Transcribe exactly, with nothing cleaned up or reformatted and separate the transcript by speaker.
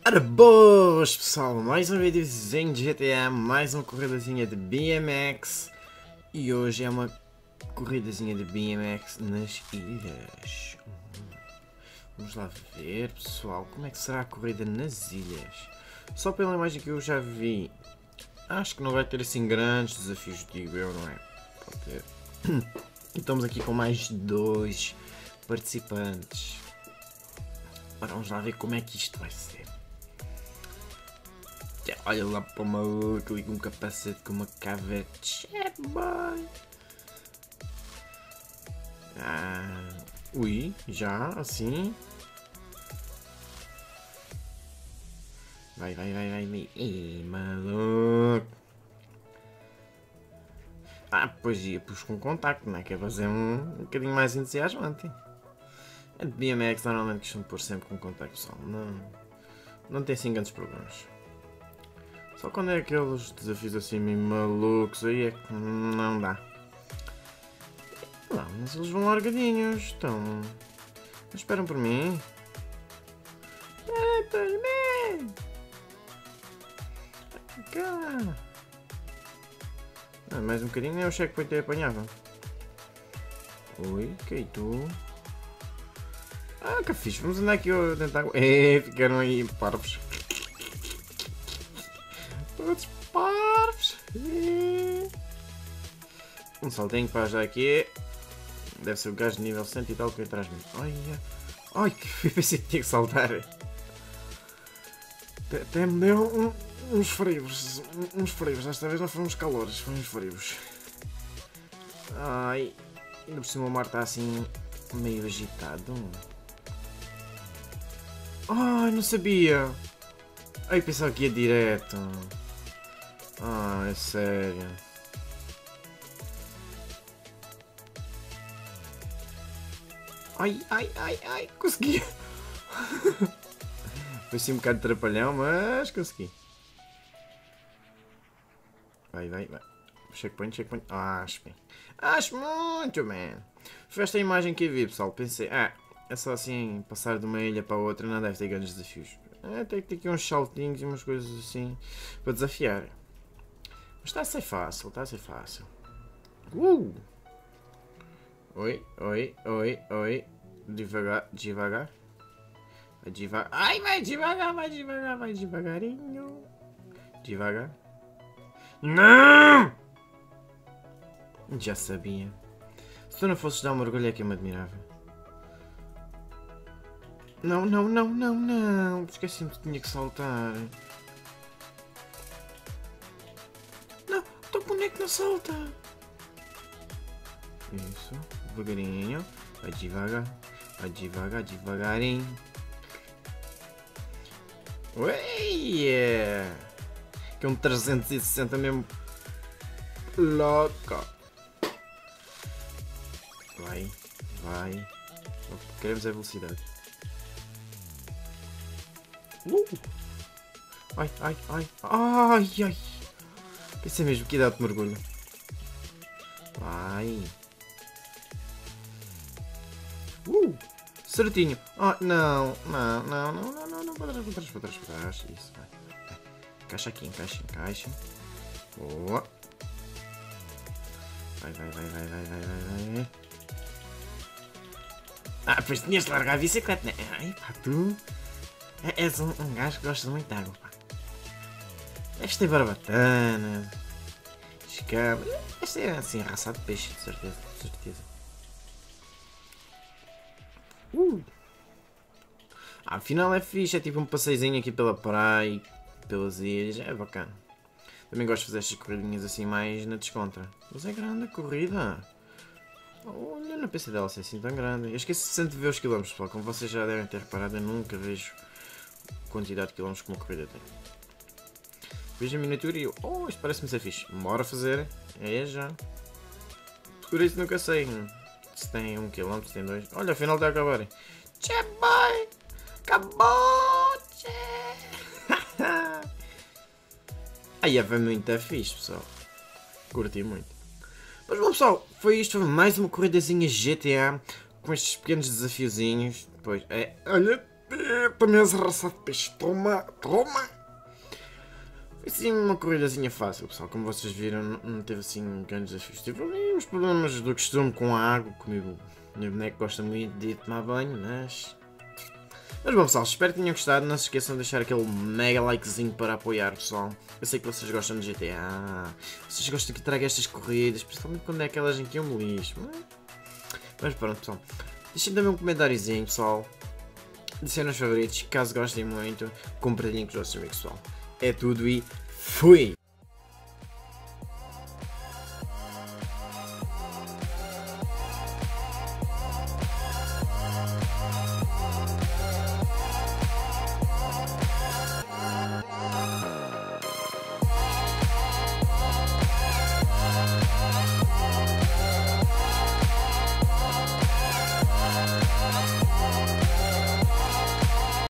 Speaker 1: Ora boas pessoal, mais um videozinho de G T A, mais uma corridazinha de B M X. E hoje é uma corridazinha de B M X nas ilhas. Vamos lá ver pessoal, como é que será a corrida nas ilhas. Só pela imagem que eu já vi, acho que não vai ter assim grandes desafios, digo eu, não é? Pode ter. E estamos aqui com mais dois participantes. Ora, vamos lá ver como é que isto vai ser. Olha lá para o maluco ali com um capacete com uma cavete. Boy. Ah, ui, já, assim. Vai, vai, vai, vai, vai. Ih, maluco. Ah, pois ia, pus com contacto, não é? Que é fazer um, um bocadinho mais entusiasmante. A de B M X normalmente costumo pôr sempre com contacto, pessoal. Não, não tem assim grandes problemas. Só quando é aqueles desafios assim meio malucos, aí é que não dá. Não, mas eles vão largadinhos, estão... Não esperam por mim? Espera por mim! Cá! Ah, mais um bocadinho nem o checkpoint apanhava. Oi, que é tu? Ah, que fixe, vamos andar aqui dentro da água. É, ficaram aí parvos. Todos parvos. Um saltinho para já aqui. Deve ser o gajo de nível cem e tal que atrás de mim. Ai, ai, que pensei que tinha que saltar. Até me deu um, uns frios. Uns frios. Desta vez não foram uns calores, foram uns frios. Ai, ainda por cima o mar está assim meio agitado. Ai, não sabia. Ai, pensava que ia direto. Ah, é sério. Ai, ai, ai, ai, consegui. Foi assim um bocado de trapalhão, mas consegui. Vai, vai, vai. Checkpoint, checkpoint. Ah, acho bem. Acho muito bem. Foi esta imagem que eu vi, pessoal. Pensei, ah, é só assim passar de uma ilha para outra, não deve ter grandes desafios. É, tem que ter aqui uns saltinhos e umas coisas assim para desafiar. Mas está a ser fácil, está a ser fácil. Uh! Oi, oi, oi, oi. Devagar, devagar. Vai devagar. Ai, vai devagar, vai devagar, vai devagarinho. Devagar. Não! Já sabia. Se tu não fosses dar um mergulho é que eu me admirava. Não, não, não, não, não. Esqueci-me que tinha que saltar. Não, o boneco não salta. Isso, devagarinho. Vai devagar. Vai devagar, devagarinho. Ué! Que é um trezentos e sessenta mesmo. Louco. Vai, vai. Queremos a velocidade. Uh! Ai, ai, ai, ai, ai. Pensei mesmo que ia dar de mergulho. Vai. Uh! Certinho. Ah, não, não, não, não, não, não, não, para trás, para trás, para trás, para trás. Isso, vai. Encaixa aqui, encaixa, encaixa. Boa. Vai, vai, vai, vai, vai, vai, vai, vai. Ah, pois tinhas de largar a bicicleta, né? Ai, pá, tu és um, um gajo que gosta muito de água, pá. Deves ter barbatana, escama. Deves ter assim, raça de peixe, de certeza, de certeza. Uh. Ah, afinal é fixe, é tipo um passeizinho aqui pela praia, pelas ilhas, é bacana. Também gosto de fazer estas corridinhas assim mais na descontra. Mas é grande a corrida. Olha, não pensei dela ser assim tão grande. Eu esqueci sempre de ver os quilómetros, pessoal. Como vocês já devem ter reparado, eu nunca vejo a quantidade de quilómetros que uma corrida tem. Vejo a miniatura e eu, oh, isto parece-me ser fixe. Bora fazer. É já. Por isso nunca sei se tem um quilómetro, se tem dois. Olha, afinal está a acabar. Tchê, boy! Acabou! Tchê! Aí é muito fixe, pessoal. Curti muito. Mas bom, pessoal, foi isto. Foi mais uma corridazinha G T A com estes pequenos desafiozinhos. Pois é. Olha, Eita, mesmo raça de peixe. Toma, toma. Foi assim uma corridazinha fácil, pessoal. Como vocês viram, não, não teve assim grandes desafios. Tive ali uns problemas do costume com a água. Comigo, o meu boneco gosta muito de tomar banho, mas... Mas bom, pessoal, espero que tenham gostado. Não se esqueçam de deixar aquele mega likezinho para apoiar, pessoal. Eu sei que vocês gostam de G T A. Vocês gostam que traga estas corridas, principalmente quando é aquelas em que eu me lixo. Mas pronto, pessoal. Deixem também um comentáriozinho, pessoal. Deixem nos favoritos. Caso gostem muito, compartilhem com os vossos amigos, pessoal. É tudo e fui!